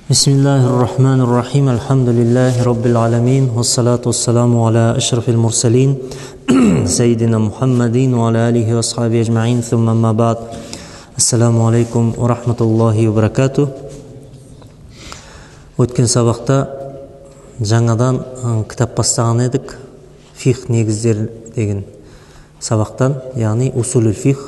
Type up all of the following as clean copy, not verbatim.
Бисмиллахир-рахманир-рахим. Алхамдулиллахи раббил аламин. Вассалату вассаламу аля ашрафил мурсалин. Сайидина Мухаммадин ва аля алихи ва асхаби ажмаин. Сумма амма ба'д. Ассаламу алейкум ва рахматуллахи ва баракатух. Өткен сабақта жаңадан кітап бастаған едік. Фих негіздер деген сабақтан, яғни усулул фих.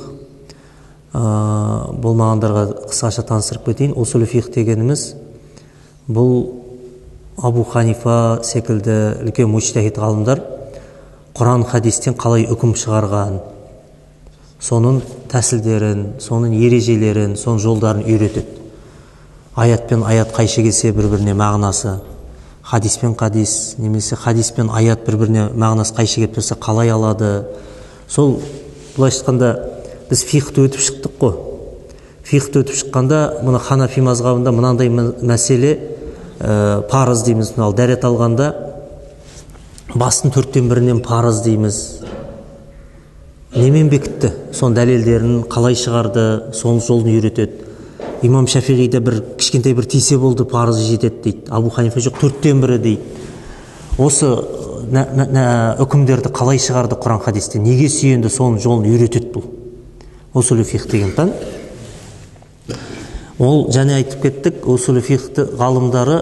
Болмағандарға қысқаша таныстырып кетейін. Усулул фих дегеніміз бұл Абу Ханифа секілді үлкен мужтахид ғалымдар Құран хадистен қалай үкім шығарған, соның тәсілдерін, соның ережелерін, соның жолдарын үйретеді. Аятпен аят қайшы келсе бір-біріне мағынасы, хадиспен хадис, немесе хадиспен аят бір-біріне мағынасы қайшы келіп тұрса қалай алады. Сол былайша айтқанда біз фихты өтіп шықтық қой. Фихты өтіп шыққанда мұны Ханафи мазхабында мынандай мәселе парыз дейміз. Мынау дәрет алғанда бастың 1/4-інен парыз дейміз. Немен бекітті? Соның дәлелдерін қалай шығарды, соның жолын үйретеді. Имам Шафиғиде бір кішкентай бір тисе болды, парызы жетеді дейді. Абу Ханифа жоқ, 1/4 дейді. Осы үкімдерді қалай шығарды Құран хадисте, неге сүйенді, соның жолын үйретеді бұл. Усулу фих деген пән. Ол және айтып кеттік, усулу фихты ғалымдары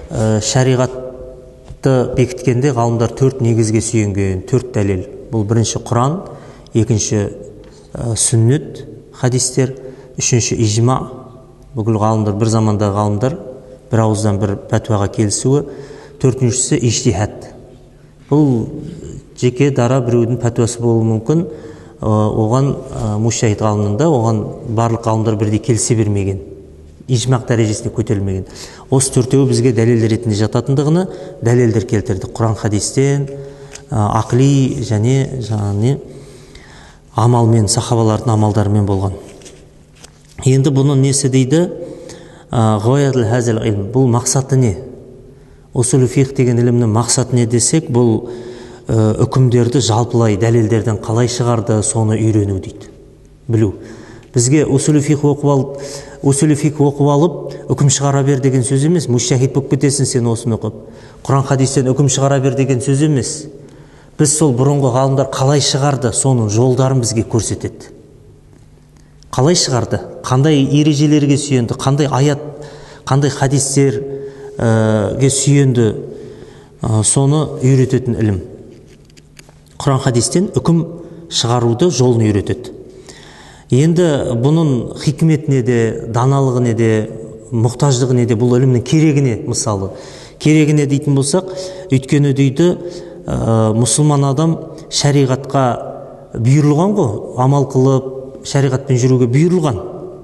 шариғатты бекіткенде ғалымдар 4 негізге сүйенген, 4 дәлел. Бұл бірінші Құран, екінші сүннет хадистер, үшінші ижма. Бүкіл ғалымдар, бір замандағы ғалымдар бір ауыздан бір пәтуаға келісуі, төртіншісі ижтихад. Бұл жеке дара біреудің пәтуасы болуы мүмкін. Оған мужтахид ғалымында оған барлық ғалымдар бірдей келісе бермеген, ижмақ дәрежесіне көтерілмеген. Осы 4-еуі бізге дәлел ретінде жататындығына дәлелдер келтірді. Құран хадистен, ақли және амалмен, сахабалардың амалдарымен болған. Енді бұның несі дейді? Ғоятл хазил илм. Бұл мақсаты не? Усулу фих деген ілімнің мақсаты не десек, бұл үкімдерді жалпылай дәлелдерден қалай шығарды, соны үйрену дейді. Білу. Бізге усулу фих оқып алып, үкім шығара бер деген сөз емес. Мужтахид болып кетесің сен осыны оқып. Құран хадистен үкім шығара бер деген сөз емес. Біз сол бұрынғы ғалымдар қалай шығарды, соның жолдарын бізге көрсетеді. Қалай шығарды, қандай ережелерге сүйенді, қандай аят, қандай хадистерге сүйенді, соны үйрететін ілім. Құран хадистен үкім шығаруды жолын үйретеді. Енді бұның хикмет неде, даналығы неде, мұқтаждығы неде, бұл ілімнің керегіне, мысалы. Керегіне дейтін болсақ, өйткені дейді, мұсылман адам шариғатқа бұйырылған ғой, амал қылып, шариғатпен жүруге бұйырылған.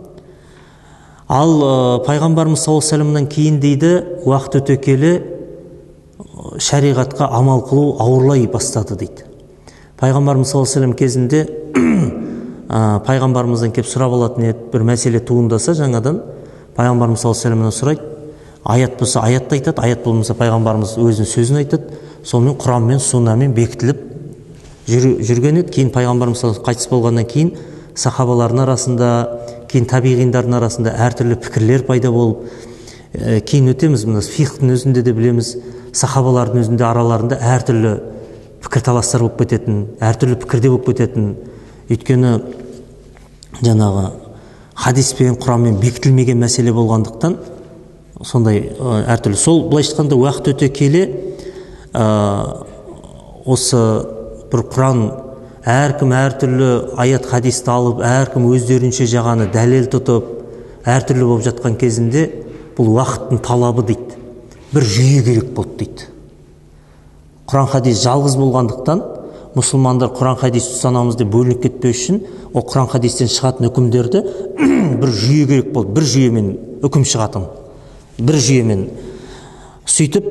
Ал пайғамбарымыз саллаллаху алейхи вассаламнан кейін дейді, уақыт өте келе шариғатқа амал қылу ауырлай бастады дейді. Пайғамбарымыз саллаллаху алейхи вассалам кезінде пайғамбарымыздан келіп сұрап алатын еді, бір мәселе туындаса жаңадан, пайғамбарымыз саллаллаху алейхи вассаламнан сұрайды, аят болса аятты айтады, аят болмаса пайғамбарымыз өзінің сөзін айтады. Сонымен Құранмен, суннамен бекітіліп жүрген еді. Кейін пайғамбарымыз қайтыс болғаннан кейін сахабалардың арасында, кейін табиғиндардың арасында әртүрлі пікірлер пайда болып, кейін өтеміз, мына фихтің өзінде де білеміз, сахабалардың өзінде араларында әртүрлі пікірталастар болып кететін, әртүрлі пікірде болып кететін. Өйткені жаңағы хадиспен, Құранмен бекітілмеген мәселе болғандықтан сондай әртүрлі. Сол былайша айтқанда уақыт өте келе осы бір Құран әркім әртүрлі аят хадисті алып, әркім өздерінше жағаны дәлел тұтып, әртүрлі болып жатқан кезінде бұл уақыттың талабы дейді. Бір жүйе керек болды дейді. Құран хадис жалғыз болғандықтан мұсылмандар Құран хадис ұстанамыз деп бөлініп кетпеу үшін, ол Құран хадистен шығатын үкімдерді бір жүйе керек болды. Бір жүйемен үкім шығатын. Бір жүйемен сөйтіп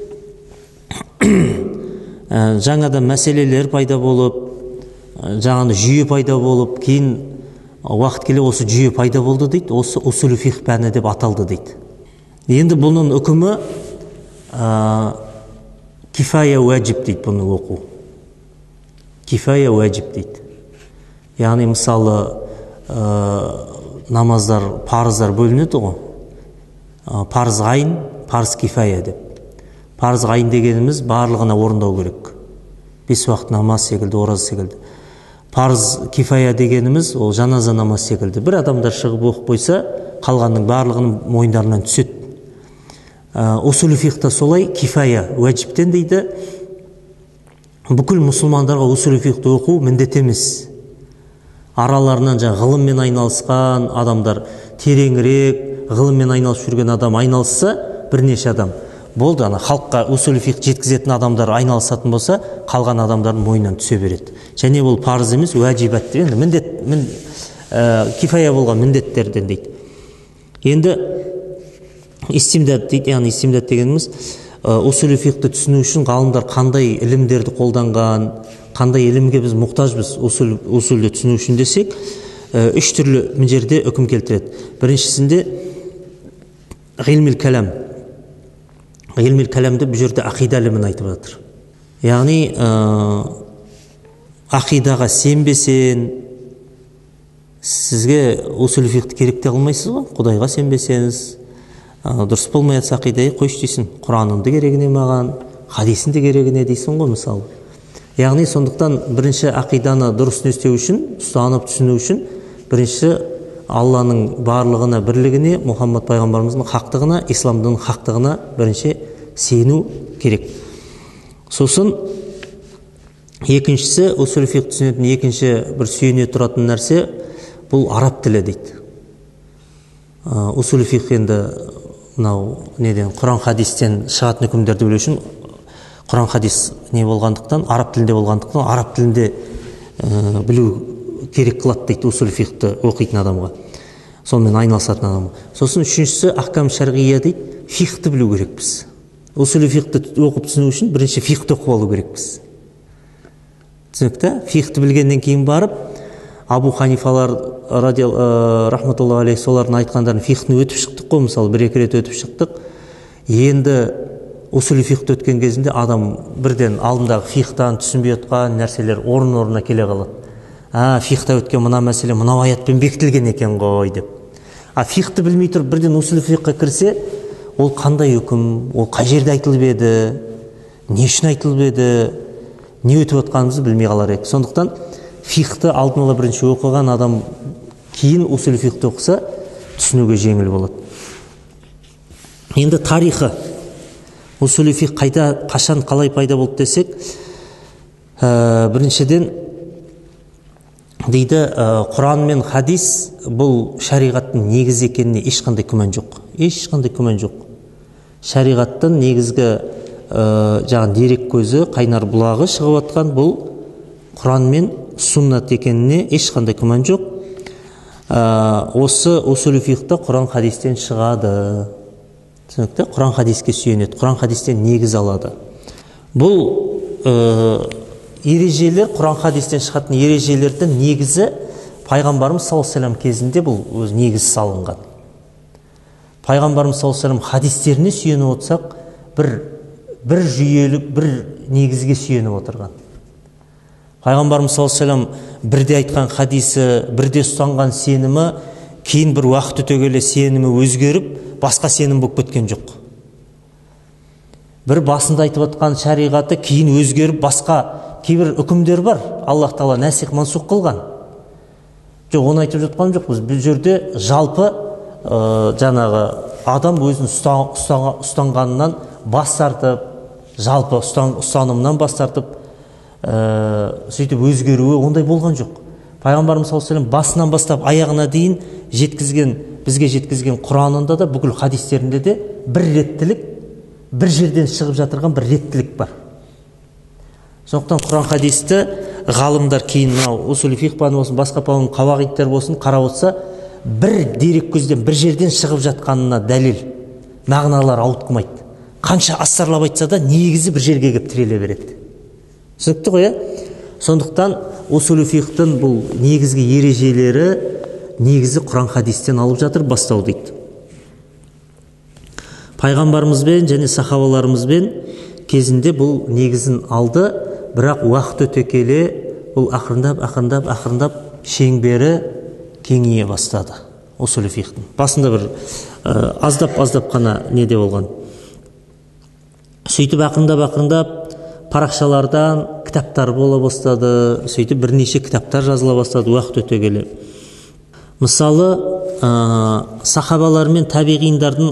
жаңадан мәселелер пайда болып, жаңағы жүйе пайда болып, кейін уақыт келе осы жүйе пайда болды дейді. Осы усулу фих пәні деп аталды дейді. Енді бұның үкімі кифая уәжіп дейді бұны оқу. Кифая уәжіп дейді. Яғни мысалы намаздар, парыздар бөлінеді ғой. парыз ғайн, парыз кифая деп. Парыз ғайн дегеніміз барлығына орындау керек. 5 уақыт намаз секілді, ораза секілді. Парыз кифая дегеніміз ол жаназа намаз секілді. Бір адамдар шығып оқып қойса, қалғанның барлығының мойындарынан түседі. Усул фиқта солай, кифая уәжіптен дейді. Бүкіл мұсылмандарға усул фиқты оқу міндет емес. Араларынан ғылыммен айналысқан адамдар, тереңірек ғылыммен айналысып жүрген адам айналысса, бірнеше адам болды. Халыққа усул фиқ жеткізетін адамдар айналысатын болса, қалған адамдардың мойнынан түсе береді. Және бұл парыз емес, уәжибат дейді. Міндет, кифая болған міндеттерден дейді. Енді истимдад дейді, яғни истимдад дегеніміз усул фиқты түсіну үшін ғалымдар қандай ілімдерді қолданған, қандай ілімге біз мұқтажбыз усулды түсіну үшін десек, 3 түрлі жерде үкім келтіреді. Біріншісінде ғилмил кәлам. Ғилмил кәламды бұл жерде ақида ілімін айтып жатыр. Яғни ақидаға сенбесен, сізге усул фиқты керек те қылмайсыз ғой. Құдайға сенбесеңіз, дұрыс болмай жатса ақидаға қойшы дейсің. Құраныңды керегіне маған, хадисіңді керегіне дейсің ғой мысалы. Яғни сондықтан бірінші ақиданы дұрыс істеу үшін, ұстанып түсіну үшін, бірінші Алланың барлығына, бірлігіне, Мұхаммад пайғамбарымыздың хақтығына, исламдың хақтығына бірінші сену керек. Сосын екіншісі, усул фиқ түсінетін екінші бір сүйене тұратын нәрсе бұл араб тілі дейді. Усул фиқ енді Құран хадистен шығатын үкімдерді білу үшін Құран хадис не болғандықтан, араб тілінде болғандықтан, араб тілінде білу керек қылады дейді усул фиқты оқитын адамға, сонымен айналысатын адамға. Сосын үшіншісі ахкам шарғия дейді, фиқты білу керекпіз. Усул фиқты оқып түсіну үшін бірінші фиқты оқып алу керекпіз. Түсінікті? Фиқты білгеннен кейін барып, Абу Ханифалар рахматуллаху алейхи солардың айтқандарын фиқны өтіп шықтық қой, мысалы 1-2 рет өтіп шықтық. Енді усул фиқты өткен кезінде адам бірден алдындағы фиқтан түсінбей отқан нәрселер орын-орнына келе қалады. Фиқта өткен мына мәселе мынау аятпен бекітілген екен ғой деп. Фиқты білмей тұрып бірден усул фиққа кірсе, ол қандай үкім, ол қай жерде айтылып еді, не үшін айтылып еді, не өтіп отқанымызды білмей қалар еді. Сондықтан фиқты алдын ала бірінші оқыған адам кейін усул фиқты оқыса түсінуге жеңіл болады. Енді тарихы, усул фиқ қайда, қашан, қалай пайда болды десек, біріншіден дейді, Құран мен хадис бұл шариғаттың негізі екеніне ешқандай күмән жоқ. Ешқандай күмән жоқ. Шариғаттың негізгі дерек көзі, қайнар бұлағы шығып атқан бұл Құран мен суннат екеніне ешқандай күмән жоқ. Осы усул фиқта Құран хадистен шығады. Түсінікті? Құран хадиске сүйенеді, Құран хадистен негіз алады. Бұл ережелер, Құран хадистен шығатын ережелердің негізі пайғамбарымыз саллаллаху алейхи вассалам кезінде бұл өз негіз салынған. Пайғамбарымыз саллаллаху алейхи вассалам хадистеріне сүйеніп отырсақ, бір жүйелік, бір негізге сүйеніп отырған. Пайғамбарымыз саллаллаху алейхи вассалам бірде айтқан хадисі, бірде ұстанған сенімі, кейін бір уақыт өте келе сенімі өзгеріп, басқа сенім болып кеткен жоқ. Бір басында айтып отқан шариғаты кейін өзгеріп, басқа кейбір үкімдер бар, Аллах Тағала нәсих мансух қылған. Жоқ, оны айтып жатқан жоқпыз. Бұл жерде жалпы жаңағы адам өзінің ұстанғанынан бас тартып, жалпы ұстанымынан бас тартып, сөйтіп өзгеруі ондай болған жоқ. Пайғамбарымыз саллаллаху алейхи вассалам басынан бастап аяғына дейін бізге жеткізген Құранында да, бүкіл хадистерінде де бір реттілік, бір жерден шығып жатырған бір реттілік бар. Сондықтан Құран хадисті ғалымдар кейін усул фиқ болсын, басқа қауағидтер болсын қарап отырса, бір дерек көзден бір жерден шығып жатқанына дәлел, мағыналар ауытқымайды. Қанша астарлап айтса да негізі бір жерге келіп тіреле береді. Түсінікті ғой, сондықтан усул фиқтың бұл негізгі ережелері негізі Құран хадистен алып жатыр, бастау дейді. Пайғамбарымызбен және сахабаларымызбен кезінде бұл негізін алды, бірақ уақыт өте келе бұл ақырындап шеңбері кеңейе бастады. усуль фихтың. Басында бір аздап қана неде болған. Сөйтіп ақырындап парақшалардан кітаптар бола бастады. Сөйтіп бірнеше кітаптар жазыла бастады уақыт өте келе. Мысалы, сахабалар мен табиғиндардың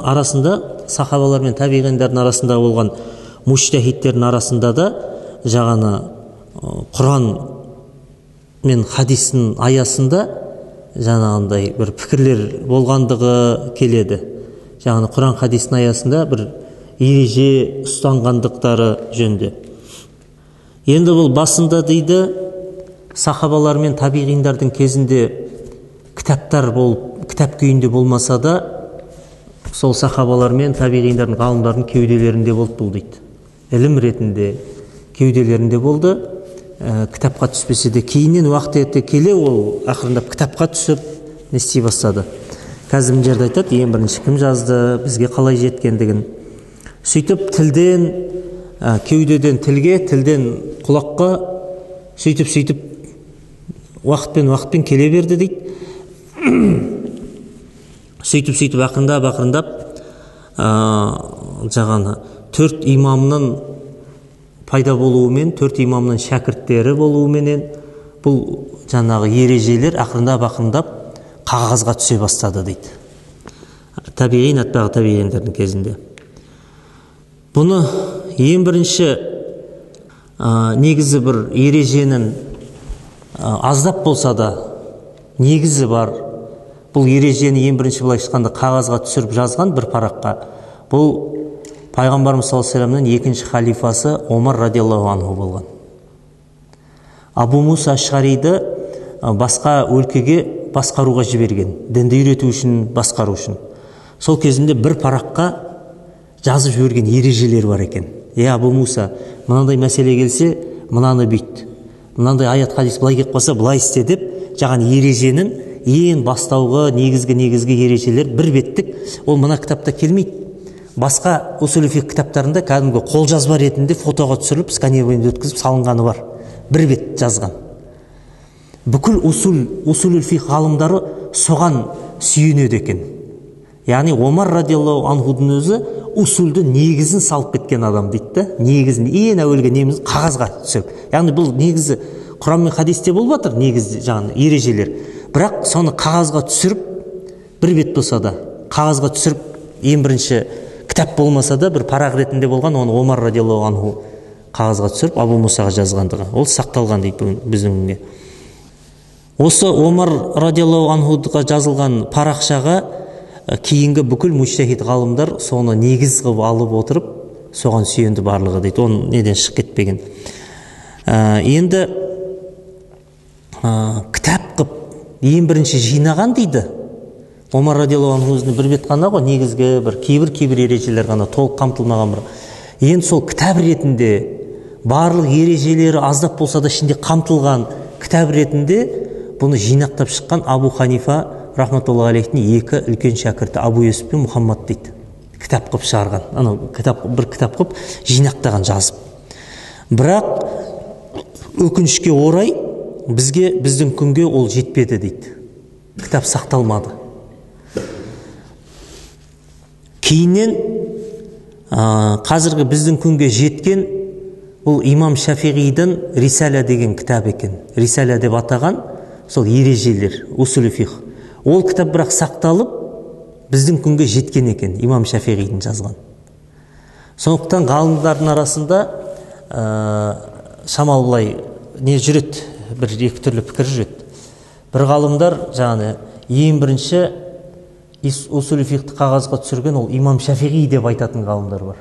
арасында болған муджтахидтердің арасында да жаңағы Құран мен хадистің аясында жаңағындай бір пікірлер болғандығы келеді. Жаңағы Құран хадистің аясында бір ереже ұстанғандықтары жөнде. Енді бұл басында дейді, сахабалар мен табиғиндардың кезінде кітаптар болып, кітап күйінде болмаса да, сол сахабалар мен табиғиндардың, ғалымдардың кеуделерінде болды бұл дейді. Ілім ретінде кеуделерінде болды. Кітапқа түспесе де, кейіннен уақыт өте келе ол ақырындап кітапқа түсіп не істей бастады. Қазір мына жерде айтады, ең бірінші кім жазды, бізге қалай жеткендігін. Сөйтіп тілден, кеудеден тілге, тілден құлаққа сөйтіп уақытпен келе берді дейді. Сөйтіп ақырындап жаңағы 4 имамның пайда болуымен, 4 имамның шәкірттері болуыменен бұл жаңағы ережелер ақырындап қағазға түсе бастады дейді. Табиғин, атбағы табиғиндердің кезінде. Бұны ең бірінші негізі бір ереженің аздап болса да негізі бар. Бұл ережені ең бірінші былай шыққанда қағазға түсіріп жазған бір параққа. Бұл Пайғамбарымыз саллаллаху алейхи вассаламның екінші халифасы Омар радиаллаху анху болған. Абу Муса Ашғариді басқа өлкеге басқаруға жіберген, дінді үйрету үшін, басқару үшін. Сол кезінде бір параққа жазып жіберген ережелер бар екен. Абу Муса, мынандай мәселе келсе, мынаны бүйт. Мынандай аят хадис былай келіп қалса, былай істе деп, жаған ереженің ең бастауғы негізгі ережелер бір беттік. Ол мына кітапта келмейді. Басқа усуль фиқ кітаптарында кәдімгі қолжазба ретінде фотоға түсіріліп, сканерден өткізіп салынғаны бар. Бір бет жазған. Бүкіл усуль фиқ ғалымдары соған сүйенеді екен. Яғни Омар радиаллаху анхудың өзі усульді негізін салып кеткен адам дейді. Негізін ең әуелгі неміз қағазға түсіріп. Яғни бұл негізі Құран мен хадисте болып жатыр, негізі жаңағы ережелер. Бірақ соны қағазға түсіріп, бір бет болса да қағазға түсіріп, ең бірінші кітап болмаса да бір парақ ретінде болған, оны Омар радиаллаху анху қағазға түсіріп Абу Мусаға жазғандығы. Ол сақталған дейді біздің күнге. Осы Омар радиаллаху анхуға жазылған парақшаға кейінгі бүкіл муджтахид ғалымдар соны негіз қылып алып отырып, соған сүйенді барлығы дейді. Оның неден шығып кетпеген. Енді кітап қып ең бірінші жинаған дейді. Омар радиаллаху анху өзінің бір бет қана ғой, негізгі бір кейбір ережелер ғана толық қамтылмаған бір. Енді сол кітап ретінде барлық ережелері аздап болса да ішінде қамтылған кітап ретінде бұны жинақтап шыққан Абу Ханифа рахматуллахи алейхтің екі үлкен шәкірті Абу Юсуф пен Мұхаммад дейді. Кітап қып шығарған. Бір кітап қып жинақтаған, жазып. Бірақ өкінішке орай біздің күнге ол жетпеді дейді. Кітап сақталмады. Кейіннен қазіргі біздің күнге жеткен бұл имам Шафиғидің Рисала деген кітап екен. Рисала деп атаған сол ережелер, усуль фиқ. Ол кітап бірақ сақталып біздің күнге жеткен екен, имам Шафиғидің жазған. Сондықтан ғалымдардың арасында шамалы былай не жүреді, бір екі түрлі пікір жүреді. Бір ғалымдар жаңағы ең бірінші усуль фиқті қағазға түсірген ол имам Шафиғи деп айтатын ғалымдар бар.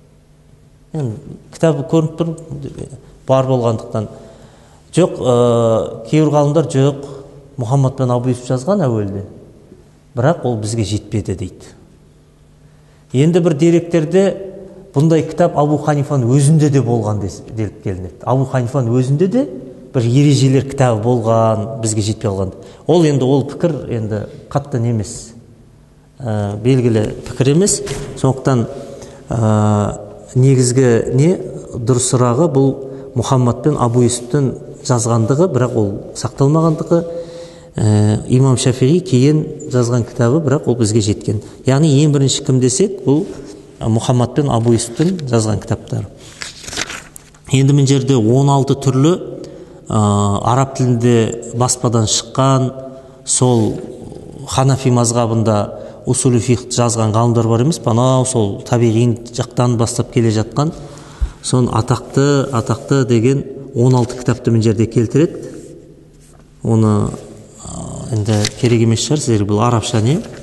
Кітабы көрініп тұр, бар болғандықтан. Жоқ, кейбір ғалымдар жоқ, Мұхаммад пен Абу Юсуф жазған әуелде. Бірақ ол бізге жетпеді дейді. Енді бір деректерде бұндай кітап Абу Ханифаның өзінде де болған деліп келінеді. Абу Ханифаның өзінде де бір ережелер кітабы болған, бізге жетпей қалған. Ол енді ол пікір енді қатты немес. Белгілі пікір емес. Сондықтан негізгі не дұрысырағы бұл Мұхаммад пен Абу Юсуфтың жазғандығы, бірақ ол сақталмағандығы. имам Шафиғи кейін жазған кітабы, бірақ ол бізге жеткен. Яғни ең бірінші кім десек, бұл Мұхаммад пен Абу Юсуфтың жазған кітаптары. Енді мына жерде 16 түрлі араб тілінде баспадан шыққан, сол Ханафи мазғабында усулу фиқх жазған ғалымдар бар емес, анау сол табиғин жақтан бастап келе жатқан сон атақты деген 16 кітапты мына жерде келтіреді. Оны енді керек емес шығар, сіздерге бұл арабша не?